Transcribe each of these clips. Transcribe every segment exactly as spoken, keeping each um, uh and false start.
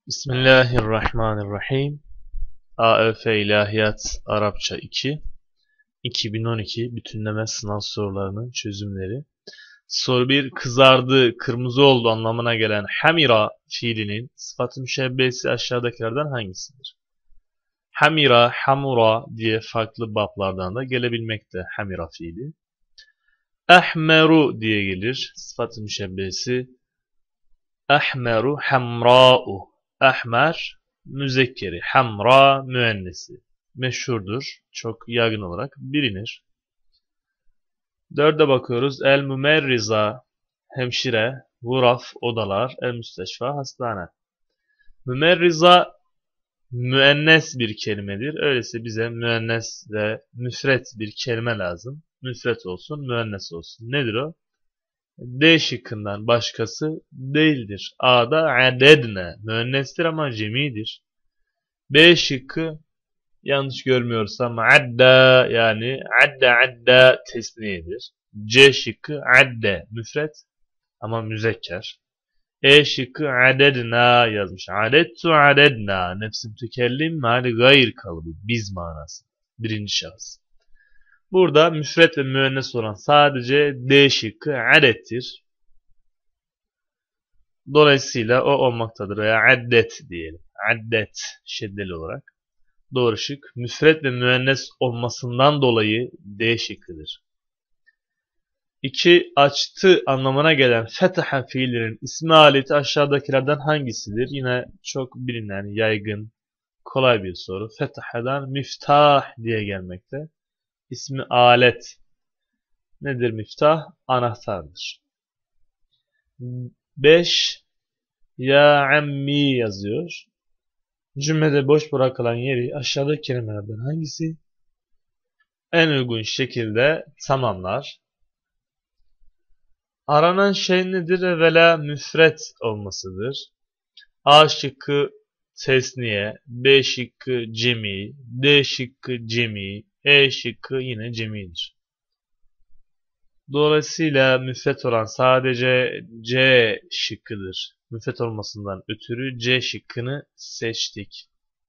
Bismillahirrahmanirrahim. A Ö F İlahiyat Arapça iki iki bin on iki bütünleme sınav sorularının çözümleri. Soru bir. Kızardı, kırmızı oldu anlamına gelen hamira fiilinin sıfat-ı müşebbehesi aşağıdakilerden hangisidir? Hamira, hamura diye farklı bablardan da gelebilmekte hamira fiili. Ahmeru diye gelir sıfat-ı müşebbehesi. Ahmeru, hamra'u. Ahmer müzekkeri, hamra müennesi. Meşhurdur, çok yaygın olarak bilinir. Dörde bakıyoruz. El mümerriza, hemşire, guraf, odalar, el müsteşfa, hastane. Mümerriza müennes bir kelimedir. Öyleyse bize müennes ve müfret bir kelime lazım. Müfret olsun, müennes olsun. Nedir o? D şıkkından başkası değildir. A'da adedne. Müennestir ama cemidir. B şıkkı yanlış görmüyorsam adda, yani adda adda tesniyedir. C şıkkı adde müfret ama müzekker. E şıkkı adedna yazmış. Adettu adedna. Nefsim tükellim mali gayr kalıbı. Biz manası. Birinci şahıs. Burada müfret ve müennes olan sadece D şıkkı adettir. Dolayısıyla o olmaktadır veya addet diyelim. Addet şeddeli olarak. Doğru şık müfret ve müennes olmasından dolayı D şıkkıdır. iki. Açtı anlamına gelen fetaha fiilinin ismi aleti aşağıdakilerden hangisidir? Yine çok bilinen, yaygın, kolay bir soru. Fetahadan miftah diye gelmekte. İsmi alet. Nedir miftah? Anahtardır. beş. Ya ammi yazıyor. Cümlede boş bırakılan yeri aşağıdaki kelimelerden hangisi en uygun şekilde tamamlar? Aranan şey nedir? Evvela müfret olmasıdır. A şıkkı tesniye, B şıkkı cemi, D şıkkı cemi, E şıkkı yine cemidir. Dolayısıyla müfret olan sadece C şıkkıdır. Müfret olmasından ötürü C şıkkını seçtik.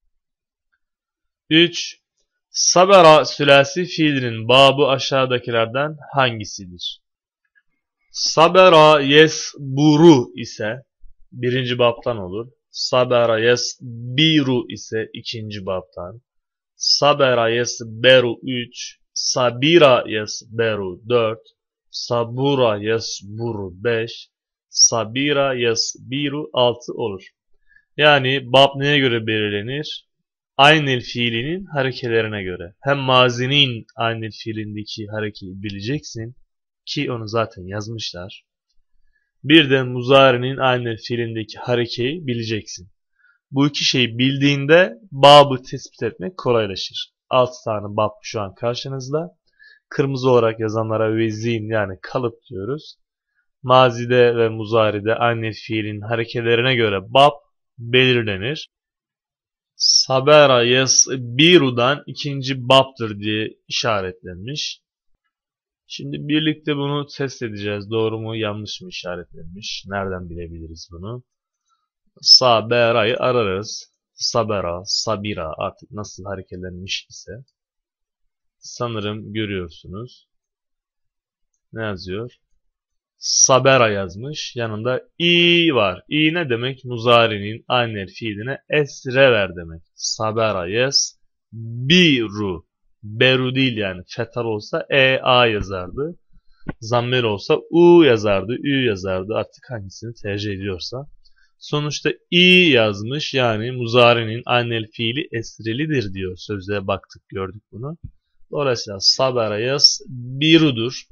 üç. Sabera sülasi fiilinin babı aşağıdakilerden hangisidir? Sabera yesburu ise birinci babtan olur. Sabera yesbiru ise ikinci babtan. Sabera yesberu üç. Sabira yesberu dört. Sabura yesburu beş. Sabira yesbiru altı olur. Yani bab neye göre belirlenir? Aynel fiilinin harekelerine göre. Hem mazinin aynel fiilindeki harekeyi bileceksin ki onu zaten yazmışlar. Bir de muzari'nin aynel fiilindeki harekeyi bileceksin. Bu iki şeyi bildiğinde babı tespit etmek kolaylaşır. altı tane bab şu an karşınızda. Kırmızı olarak yazanlara vezin yani kalıp diyoruz. Mazide ve muzaride aynel fiilin harekelerine göre bab belirlenir. Sabera yesbiru'dan ikinci babdır diye işaretlenmiş. Şimdi birlikte bunu test edeceğiz. Doğru mu yanlış mı işaretlenmiş? Nereden bilebiliriz bunu? Sabera'yı ararız. Sabera, sabira artık nasıl hareketlenmiş ise. Sanırım görüyorsunuz. Ne yazıyor? Sabera yazmış. Yanında i var. I ne demek? Muzari'nin aynel fiiline esre ver demek. Sabera yes biru. Beru değil yani. Fetal olsa e a yazardı. Zammir olsa u yazardı. Ü yazardı. Artık hangisini tercih ediyorsa. Sonuçta i yazmış. Yani muzari'nin aynel fiili esrelidir diyor. Sözlüğe baktık gördük bunu. Dolayısıyla sabera yes birudur.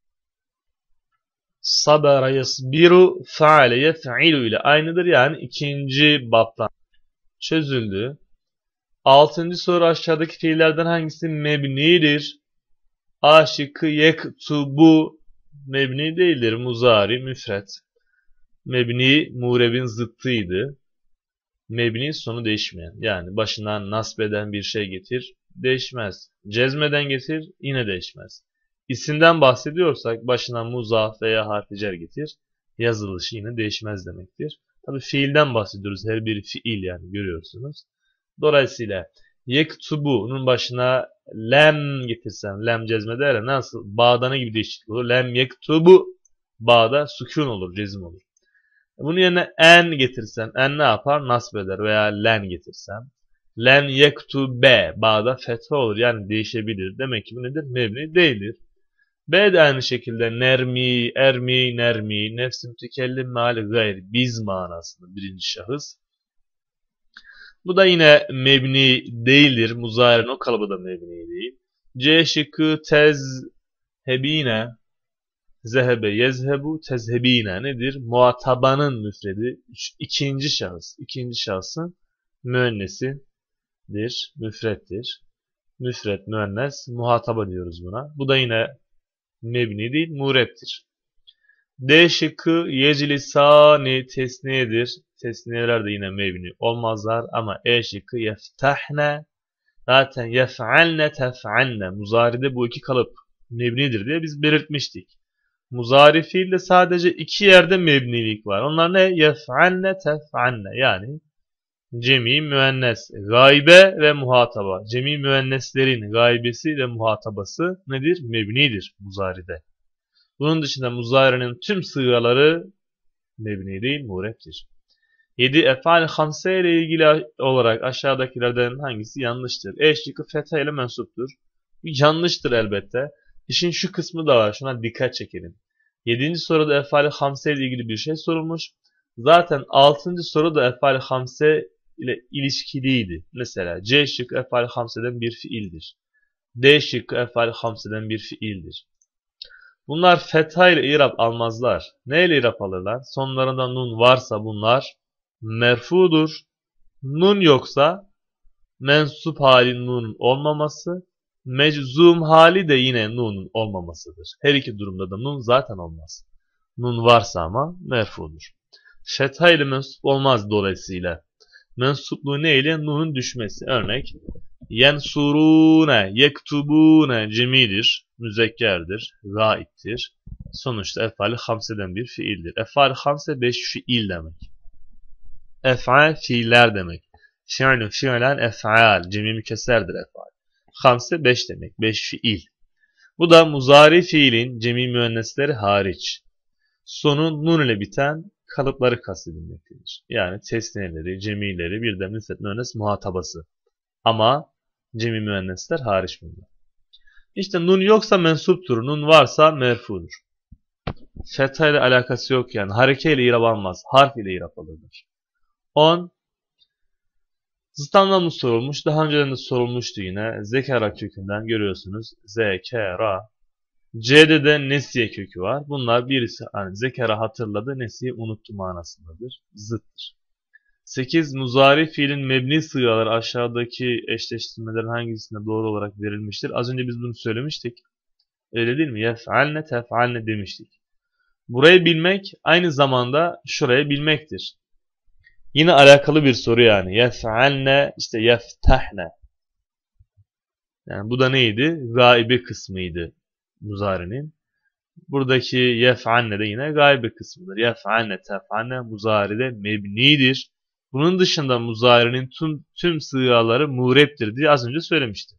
Sabera yesbiru faale yef'ilu ile aynıdır yani ikinci babtan çözüldü. Altıncı soru aşağıdaki fiillerden hangisi mebnidir? A şıkkı yektubu mebni değildir. Muzari müfret. Mebni murebin zıttıydı. Mebni sonu değişmeyen yani başından nasbeden bir şey getir değişmez. Cezmeden getir yine değişmez. İsimden bahsediyorsak başına muzaf veya harfi cer getir. Yazılışı yine değişmez demektir. Tabi fiilden bahsediyoruz. Her bir fiil yani görüyorsunuz. Dolayısıyla yektubunun başına lem getirsem, lem cezmede ya nasıl bağdana gibi değişiklik olur. Lem yektubu bağda sükun olur, cezim olur. Bunun yerine en getirsem, en ne yapar? Nasb eder veya len getirsem. Lem yektube bağda fetha olur yani değişebilir. Demek ki bu nedir? Mebni değildir. B de aynı şekilde nermi, ermi, nermi, nefs-i mütekellim meali gayr, biz manasında birinci şahıs. Bu da yine mebni değildir. Muzari'nin o kalıbı da mebni değil. C şıkkı tezhebine, zehebe, yezhebu, tezhebine nedir? Muhatabanın müfredi. İkinci şahıs. İkinci şahsın müennesidir, müfrettir. Müfret, müennes, muhataba diyoruz buna. Bu da yine mebni değil, murettir. D şıkkı yeclisani tesniyedir. Tesniyeler de yine mebni olmazlar ama E şıkkı yeftahne zaten yef'alne tef'alne muzaride bu iki kalıp mebnidir diye biz belirtmiştik. Muzari fiilde sadece iki yerde mebnilik var. Onlar ne? Yef'alne tef'alne yani cemi müennes, gaybe ve muhataba. Cemi müenneslerin gaybesi ve muhatabası nedir? Mebnidir muzaride. Bunun dışında muzari'nin tüm sığaları mebni değil, murettir. yedi efal hamse ile ilgili olarak aşağıdakilerden hangisi yanlıştır? E şıkkı fetha ile mensuptur. Bu yanlıştır elbette. İşin şu kısmı da var. Şuna dikkat çekelim. yedinci soruda efal hamse ile ilgili bir şey sorulmuş. Zaten altıncı soruda efal hamse ile ilişkiliydi. Mesela C şıkkı efal hamseden bir fiildir. D şıkkı efal hamseden bir fiildir. Bunlar fetha ile irab almazlar. Ne ile irab alırlar? Sonlarında nun varsa bunlar merfudur. Nun yoksa mensup hali nunun olmaması, meczum hali de yine nunun olmamasıdır. Her iki durumda da nun zaten olmaz. Nun varsa ama merfudur. Fetha ile mensup olmaz dolayısıyla. Mensupluğu ne ile? Nunun düşmesi. Örnek yensurune, yektubune cemidir, müzekkerdir, gaiptir. Sonuçta efal-i hamseden bir fiildir. Efal-i hamse beş fiil demek. Ef'al fiiller demek. Fi'lü fi'len ef'al, cemi mükesserdir ef'al. Hamse beş demek, beş fiil. Bu da muzari fiilin cemi müennesleri hariç. Sonu nun ile biten kalıpları kastedilmektedir. Yani tesniyeleri, cemileri, bir de müfret müennes muhatabası. Ama cemi müennesler hariç bunlar. İşte nun yoksa mensuptur, nun varsa merfudur. Fetha ile alakası yok yani. Hareke ile irab almaz, harf ile irab alınır. on. Zıttandan mı sorulmuş? Daha önceden de sorulmuştu yine. Zekera kökünden görüyorsunuz. Zekera. C'de de nesiye kökü var. Bunlar birisi yani zekera hatırladı, nesiye unuttu manasındadır. Zıttır. sekiz. Muzari fiilin mebni sığaları aşağıdaki eşleştirmelerin hangisinde doğru olarak verilmiştir? Az önce biz bunu söylemiştik. Öyle değil mi? Yef'alne tef'alne demiştik. Burayı bilmek aynı zamanda şurayı bilmektir. Yine alakalı bir soru yani. Yef'alne işte yeftahne. Yani bu da neydi? Gaibe kısmıydı muzarinin. Buradaki yef'alne de yine gaibe kısmıdır. Yef'alne tef'alne muzaride mebnidir. Bunun dışında muzari'nin tüm, tüm sığaları murebdir diye az önce söylemiştim.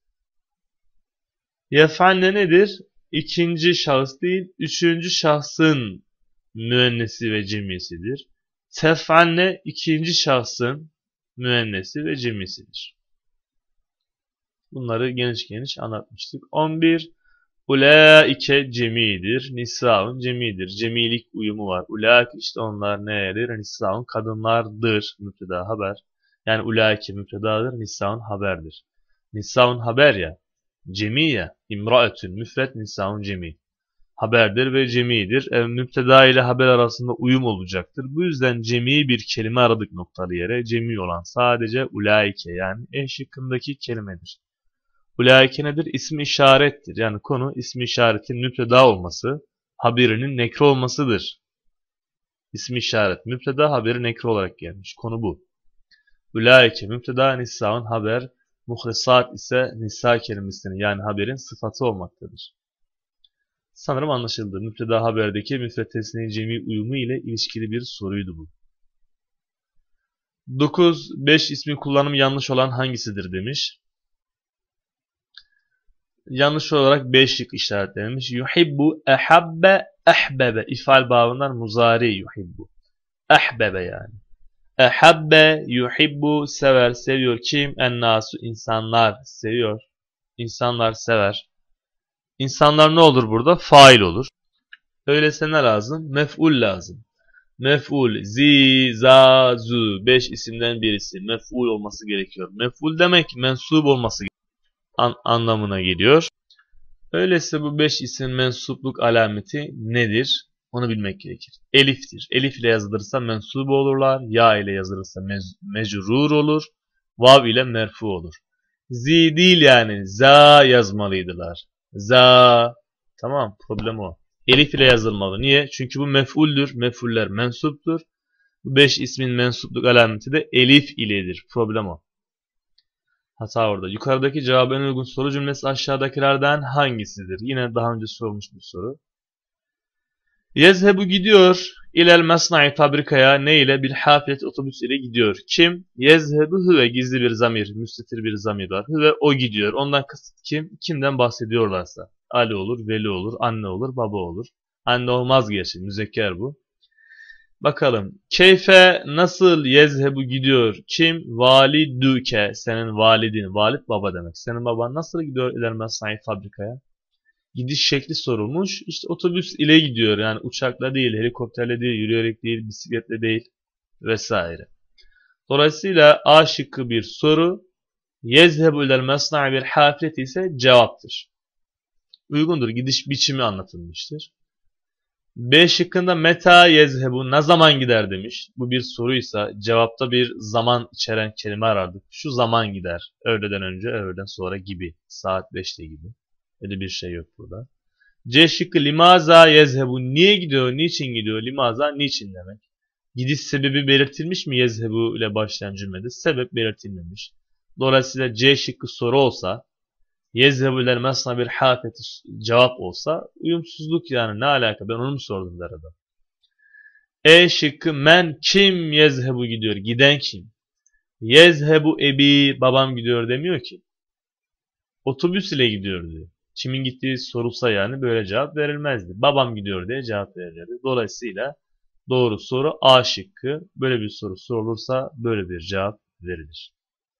Yef'alne nedir? İkinci şahıs değil, üçüncü şahsın müennesi ve cemisidir. Tef'alne ikinci şahsın müennesi ve cemisidir. Bunları geniş geniş anlatmıştık. on bir. Ulaike cemidir. Nisaun cemidir. Cemilik uyumu var. Ulaik işte onlar nedir? Nisaun kadınlardır. Müpteda haber. Yani ulaike müptedadır. Nisaun haberdir. Nisaun haber ya. Cemi ya. İmraetün müfret nisaun cemi. Haberdir ve cemidir. E, müpteda ile haber arasında uyum olacaktır. Bu yüzden cemi bir kelime aradık noktalı yere. Cemi olan sadece ulaike yani E şıkkındaki kelimedir. Ulaike nedir? İsmi işarettir. Yani konu ismi işaretin müpteda olması, haberinin nekre olmasıdır. İsmi işaret. Müpteda haberi nekre olarak gelmiş. Konu bu. Ulaike müpteda nisaun haber, muhlesat ise nisa kelimesinin yani haberin sıfatı olmaktadır. Sanırım anlaşıldı. Müpteda haberdeki müfret tesniye cemi uyumu ile ilişkili bir soruydu bu. dokuz. beş ismin kullanımı yanlış olan hangisidir demiş. Yanlış olarak B şık işaretlenmiş. Yuhibbu, ehabbe, ehbebe. İfal babından muzari yuhibbu. Ehbebe yani. Ehabbe, yuhibbu, sever, seviyor. Kim? Ennasu, insanlar seviyor. İnsanlar sever. İnsanlar ne olur burada? Fail olur. Öyleyse ne lazım? Mef'ul lazım. Mef'ul, zi, za, zu. Beş isimden birisi. Mef'ul olması gerekiyor. Mef'ul demek mensup olması an anlamına geliyor. Öyleyse bu beş isim mensupluk alameti nedir? Onu bilmek gerekir. Elif'tir. Elif ile yazılırsa mensup olurlar. Ya ile yazılırsa mecrur olur. Vav ile merfu olur. Zi değil yani. Za yazmalıydılar. Za. Tamam, problem o. Elif ile yazılmalı. Niye? Çünkü bu mef'uldür. Mef'uller mensuptur. Bu beş ismin mensupluk alameti de elif iledir. Problem o. Hata orada. Yukarıdaki cevabı en uygun soru cümlesi aşağıdakilerden hangisidir? Yine daha önce sorulmuş bir soru. Yezhebu gidiyor. İlel mesna'i fabrikaya ne ile? Bil hafiyet otobüs ile gidiyor. Kim? Yezhebu hüve gizli bir zamir. Müstetir bir zamir var. Hüve o gidiyor. Ondan kasıt kim? Kimden bahsediyorlarsa. Ali olur, Veli olur, anne olur, baba olur. Anne olmaz gerçi. Müzekker bu. Bakalım. Keyfe nasıl yezhebu gidiyor? Kim? Validüke. Senin validin. Valid baba demek. Senin baban nasıl gidiyor iler mesai fabrikaya? Gidiş şekli sorulmuş. İşte otobüs ile gidiyor. Yani uçakla değil, helikopterle değil, yürüyerek değil, bisikletle değil vesaire. Dolayısıyla A şıkkı bir soru. Yezhebu iler mesai bir hafiyet ise cevaptır. Uygundur. Gidiş biçimi anlatılmıştır. B şıkkında meta yezhebu ne zaman gider demiş. Bu bir soruysa cevapta bir zaman içeren kelime arardık. Şu zaman gider. Öğleden önce, öğleden sonra gibi. Saat beşte gibi. Öyle bir şey yok burada. C şıkkı limaza yezhebu niye gidiyor, niçin gidiyor? Limaza niçin demek. Gidiş sebebi belirtilmiş mi yezhebu ile başlayan cümlede? Sebep belirtilmemiş. Dolayısıyla C şıkkı soru olsa yezhebu iler mesna bir hafeti cevap olsa uyumsuzluk yani ne alaka ben onu mu sordum der adam. E şıkkı men kim yezhebu gidiyor giden kim? Yezhebu ebi babam gidiyor demiyor ki. Otobüs ile gidiyor diyor. Kimin gittiği sorulsa yani böyle cevap verilmezdi. Babam gidiyor diye cevap verilirdi. Dolayısıyla doğru soru A şıkkı. Böyle bir soru sorulursa böyle bir cevap verilir.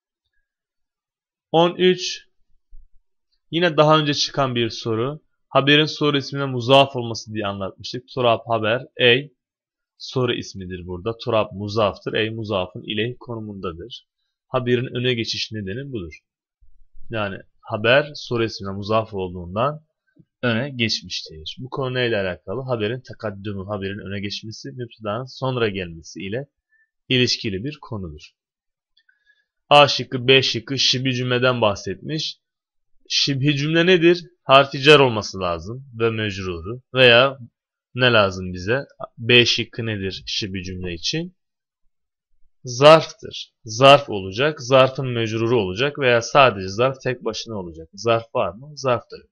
on üç. Yine daha önce çıkan bir soru. Haberin soru ismine muzaf olması diye anlatmıştık. Turab haber, ey soru ismidir burada. Turab muzaftır, ey muzafın ileyh konumundadır. Haberin öne geçiş nedeni budur. Yani haber soru ismine muzaf olduğundan öne geçmiştir. Bu konu neyle alakalı? Haberin tekaddümü, haberin öne geçmesi, müptedanın sonra gelmesi ile ilişkili bir konudur. A şıkkı, B şıkkı şibi cümleden bahsetmiş. Şibhi cümle nedir? Harfi cer olması lazım ve mecruru. Veya ne lazım bize? B şıkkı nedir şibhi cümle için? Zarftır. Zarf olacak. Zarfın mecruru olacak veya sadece zarf tek başına olacak. Zarf var mı? Zarf da yok.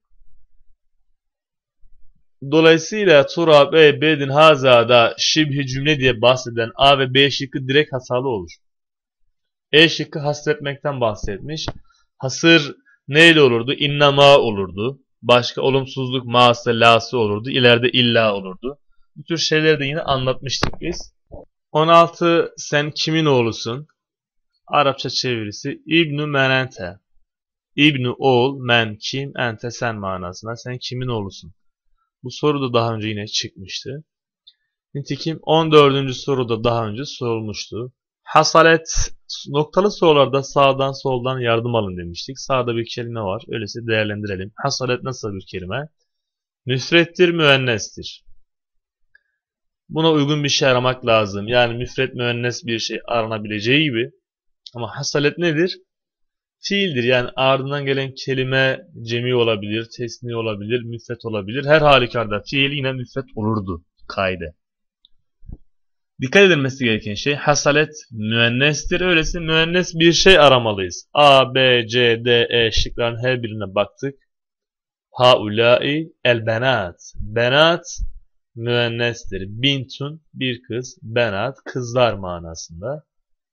Dolayısıyla Turab e bedin hazada şibhi cümle diye bahseden A ve B şıkkı direkt hatalı olur. E şıkkı hasretmekten bahsetmiş. Hasır neyle olurdu? İnnama olurdu. Başka olumsuzluk ma'sı, la'sı olurdu. İleride illa olurdu. Bu tür şeyleri de yine anlatmıştık biz. on altı. Sen kimin oğlusun? Arapça çevirisi İbn-i Menente. İbn-i oğul, men kim, ente sen manasına. Sen kimin oğlusun? Bu soru da daha önce yine çıkmıştı. Nitekim on dördüncü soruda daha önce sorulmuştu. Hasalet noktalı sorularda sağdan soldan yardım alın demiştik. Sağda bir kelime var. Öyleyse değerlendirelim. Hasalet nasıl bir kelime? Müfrettir, müennestir. Buna uygun bir şey aramak lazım. Yani müfret, müennes bir şey aranabileceği gibi. Ama hasalet nedir? Fiildir. Yani ardından gelen kelime cemi olabilir, tesni olabilir, müfret olabilir. Her halükarda fiil yine müfret olurdu. Kaide. Dikkat edilmesi gereken şey hasalet müennestir. Öyleyse müennes bir şey aramalıyız. A, B, C, D, E şıkların her birine baktık. Haulâi el benat. Benat müennestir. Bintun bir kız, benat kızlar manasında.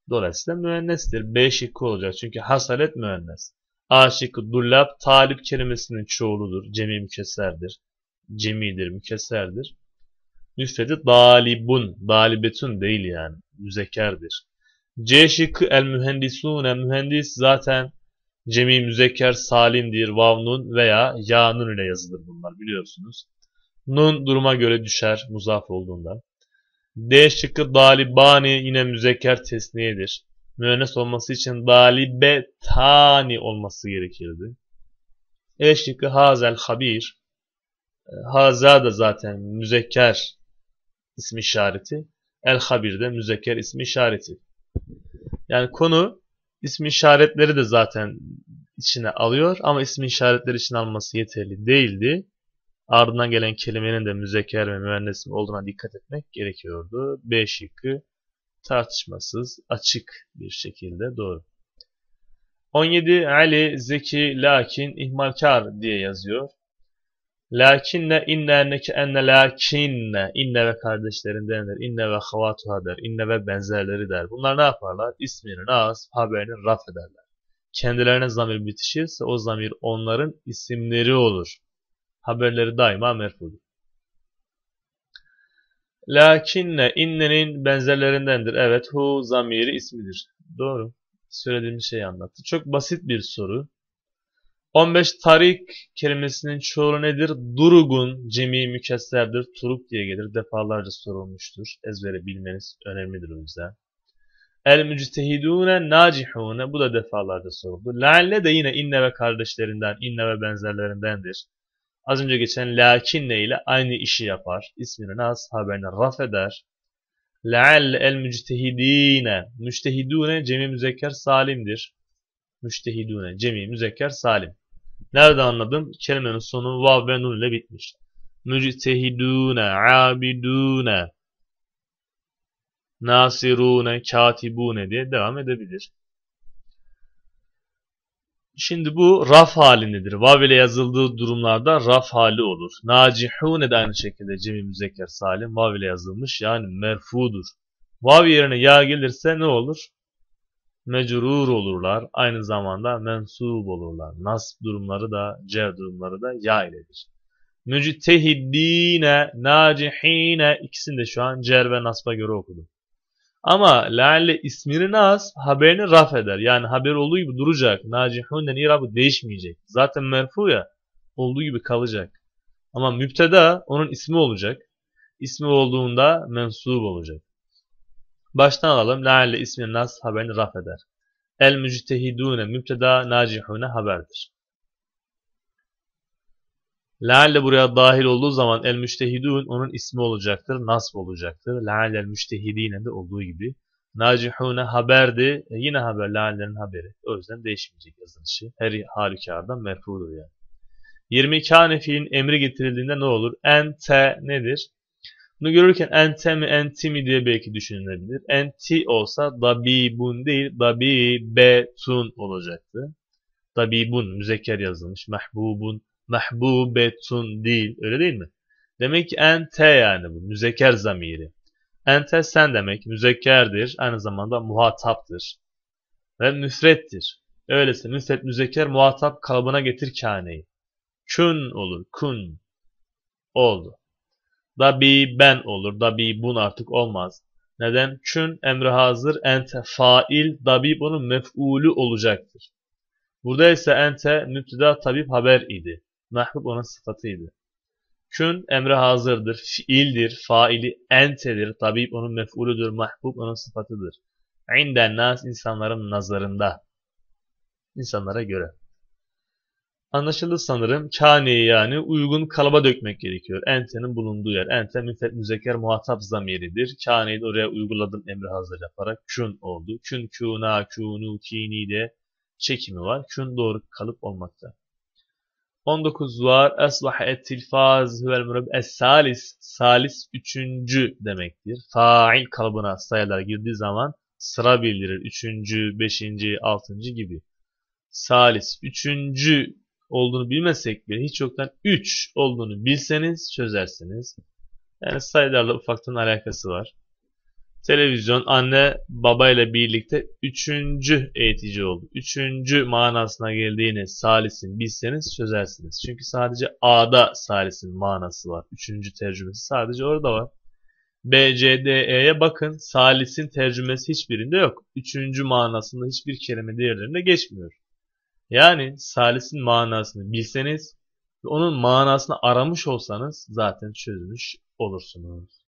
Dolayısıyla müennestir. B şıkkı olacak. Çünkü hasalet müennes. A şıkkı dullab talip kelimesinin çoğuludur. Cemi mükesserdir. Cemidir, mükesserdir. Müfredi dalibun. Dalibetun değil yani. Müzekkerdir. C şıkkı el mühendisune. Mühendis zaten cemi müzekker salimdir. Vav nun veya ya nun ile yazılır bunlar biliyorsunuz. Nun duruma göre düşer muzaf olduğunda. D şıkkı dalibani yine müzekker tesniyedir. Müennes olması için dalibetani olması gerekirdi. E şıkkı hazel habir. Haza da zaten müzekker ismi işareti. El habir de müzekker ismi işareti. Yani konu ismi işaretleri de zaten içine alıyor ama ismi işaretleri için alması yeterli değildi. Ardından gelen kelimenin de müzekker ve müennes olduğuna dikkat etmek gerekiyordu. B şıkkı tartışmasız, açık bir şekilde doğru. on yedi Ali, zeki, lakin, ihmalkar diye yazıyor. Lakinne, inne, enneke, enne, lakinne, inne ve kardeşlerindendir. İnne ve havatuha der. İnne ve benzerleri der. Bunlar ne yaparlar? İsmini, nas, haberini raf ederler. Kendilerine zamir bitişirse o zamir onların isimleri olur. Haberleri daima merfudur. Lakinne, innenin benzerlerindendir. Evet, hu zamiri ismidir. Doğru. Söylediğimiz şeyi anlattı. Çok basit bir soru. on beş tarik kelimesinin çoğulu nedir? Durugun, cemi mükesserdir. Turuk diye gelir. Defalarca sorulmuştur. Ezbere bilmeniz önemlidir o yüzden. El müctehidune nacihune. Bu da defalarca soruldu. La'lle de yine inne ve kardeşlerinden, inne ve benzerlerindendir. Az önce geçen lakinne ile aynı işi yapar. İsmini nas, haberini raf eder. Le'al el müctehidine. Müctehidune cemi müzekker salimdir. Müctehidune cemi müzekker salim. Nerede anladım? Kelimenin sonu vav ve nun ile bitmiş. Müctehidune, abidune, nasirune, katibune diye devam edebilir. Şimdi bu raf halindedir. Vav ile yazıldığı durumlarda raf hali olur. Nacihune de aynı şekilde cemi müzekker salim. Vav ile yazılmış yani merfudur. Vav yerine ya gelirse ne olur? Mecrur olurlar. Aynı zamanda mensub olurlar. Nasb durumları da, cer durumları da ya iledir. Müctehiddine, nacihine ikisini de şu an cer ve nasba göre okudum. Ama lealle ismini nas haberini raf eder. Yani haber olduğu gibi duracak. Nacihun'den irabı değişmeyecek. Zaten merfu ya olduğu gibi kalacak. Ama müpteda onun ismi olacak. İsmi olduğunda mensub olacak. Baştan alalım. Lealle ismini nas haberini raf eder. El müctehidune müpteda, nacihune haberdir. Lealle buraya dahil olduğu zaman el müçtehidun onun ismi olacaktır, nasb olacaktır. Lealle el müçtehidine de olduğu gibi. Nacihune haberdi, e yine haber, lealle'nin haberi. O yüzden değişmeyecek yazılışı. Her halükarda merfudur yani. yirmi kâne fiilin emri getirildiğinde ne olur? Ente nedir? Bunu görürken ente mi enti mi diye belki düşünülebilir. Enti olsa dabibun değil, dabibetun olacaktı. Dabibun müzekker yazılmış, mahbubun. Mahbubetun değil. Öyle değil mi? Demek ki ente yani bu. Müzekker zamiri. Ente sen demek. Müzekkerdir. Aynı zamanda muhataptır. Ve müfrettir. Öyleyse müfret müzekker muhatap kalıbına getir kâneyi. Kün olur. Kun. Oldu. Dabi ben olur. Dabi bun artık olmaz. Neden? Kün emri hazır. Ente fail. Dabi bunun mef'ulü olacaktır. Burada ise ente müpteda tabip haber idi. Mahbub onun sıfatıydı. Kün emre hazırdır, fiildir, faili entedir, tabip onun mef'uludur, mahbub onun sıfatıdır. İnden nas insanların nazarında. İnsanlara göre. Anlaşıldı sanırım. Kâneyi yani uygun kalıba dökmek gerekiyor. Ente'nin bulunduğu yer. Ente müfret müzekker muhatap zamiridir. Kâneyi de oraya uyguladım emri hazır yaparak. Kün oldu. Kün, kûna, kûnu, kîni de çekimi var. Kün doğru kalıp olmakta. on dokuz var. Eslaha ettilfaz huvel murab es-salis. Salis üçüncü demektir. Fail kalıbına sayılar girdiği zaman sıra bildirir. Üçüncü, beşinci, altıncı gibi. Salis üçüncü olduğunu bilmesek bile hiç yoktan üç olduğunu bilseniz çözersiniz. Yani sayılarla ufaktan alakası var. Televizyon anne babayla birlikte üçüncü eğitici oldu. Üçüncü manasına geldiğini salisin bilseniz çözersiniz. Çünkü sadece A'da salisin manası var. Üçüncü tercümesi sadece orada var. B, C, D, E'ye bakın. Salisin tercümesi hiçbirinde yok. Üçüncü manasında hiçbir kelime diğerlerinde geçmiyor. Yani salisin manasını bilseniz ve onun manasını aramış olsanız zaten çözmüş olursunuz.